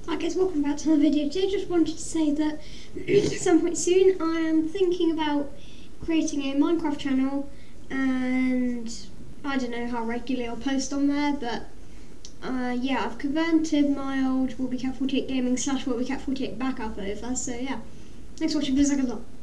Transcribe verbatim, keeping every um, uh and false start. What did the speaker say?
Hi guys, welcome back to another video. Today just wanted to say that at some point soon I am thinking about creating a Minecraft channel, and I don't know how regularly I'll post on there, but uh, yeah, I've converted my old Will Be Cat forty-eight Gaming slash Will Be Cat forty-eight backup over, so yeah. Thanks for watching, please like a lot.